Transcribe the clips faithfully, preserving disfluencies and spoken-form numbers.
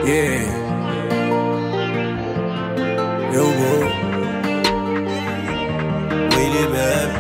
Yeah. Yo, bro. Willy Baby.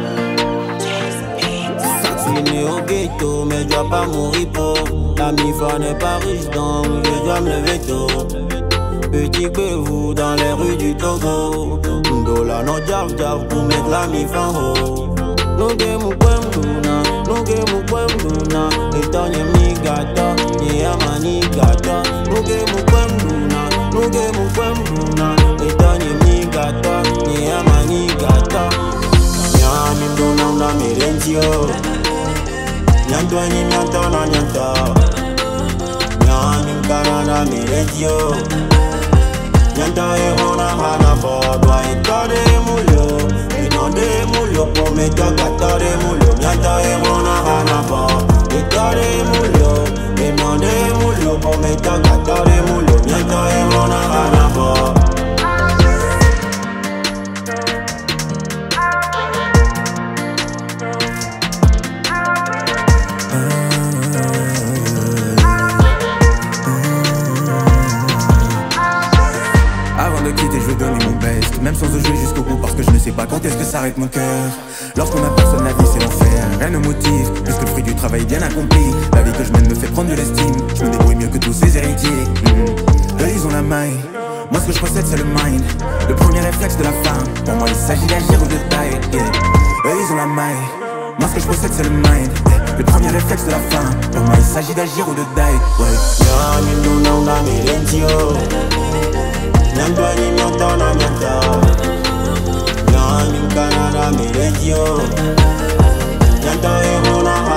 Je suis né au ghetto, mais je dois pas mourir pauvre. La mi-fa n'est pas riche, donc je dois me lever tôt. Petit bévou dans les rues du Togo. Ndola no jav jav pour mettre la mi-fa en haut. Nuge mukwemduna, nuge mukwemduna. Itonye mi gata, ni amani gata. Nuge mukwemduna, nuge mukwemduna. Itonye mi gata, ni amani gata. Nyami mduna una mirenzio. Nyanto ni nyanto na nyanto. Nyami mkana na mirenzio. Nyanto e ona hana bodwa itore mulyo. Inonde mulyo pome jogatore mulyo. Nyanto e ona hana bodwa itore mulyo. Inonde mulyo pome jogatore mulyo. Nyanto e ona hana bodwa. Avant de quitter, je veux donner mon best, même sans jouer jusqu'au bout, parce que je ne sais pas quand est-ce que s'arrête mon cœur. Lorsqu'on a personne, la vie c'est l'enfer, rien ne motive, plus que le fruit du travail bien accompli. La vie que je mène me fait prendre de l'estime, je me débrouille mieux que tous ces héritiers. mmh. Eux ils ont la maille, moi ce que je possède c'est le mind. Le premier réflexe de la femme, pour moi il s'agit d'agir ou de taille. yeah. Eux ils ont la maille, moi ce que je possède c'est le mind. Le premier réflexe de la femme, pour moi il s'agit d'agir ou de die. Nyanto ni nyanto na nyanto. Nyami mkana na mirenzio. Nyanto e ona